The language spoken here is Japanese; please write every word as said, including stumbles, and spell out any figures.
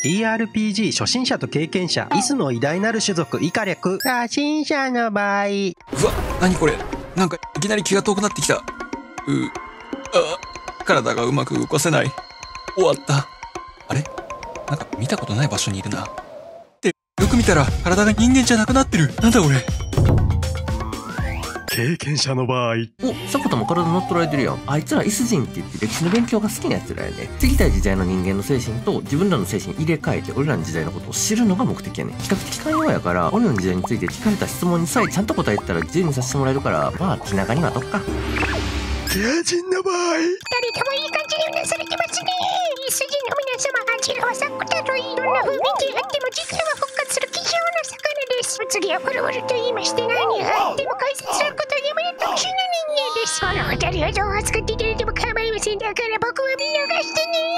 ティーアールピージー 初心者と経験者、イスの偉大なる種族、イカ略。初心者の場合。うわ、何これ。なんかいきなり気が遠くなってきた。う、あ、体がうまく動かせない。終わった。あれ？なんか見たことない場所にいるな。って、よく見たら体が人間じゃなくなってる。なんだ俺。 経験者の場合。 お、迫田も体乗っ取られてるやん。あいつらイス人って言って歴史の勉強が好きな奴らやね。過ぎたい時代の人間の精神と自分らの精神入れ替えて俺らの時代のことを知るのが目的やね。比較的寛容やから、俺らの時代について聞かれた質問にさえちゃんと答えてたら自由にさせてもらえるから、まあ気長にはとっか。 ケア人の場合。 二人ともいい感じにうなされてますね。イス人の皆様、あちらはサックだといい。どんな風味であっても実は復活する貴重な魚です。お次はフルフルと言いまして何があっても解説することにやめる特殊な人間です。この二人は情報を使っていただいても構いません。だから僕は見逃してね。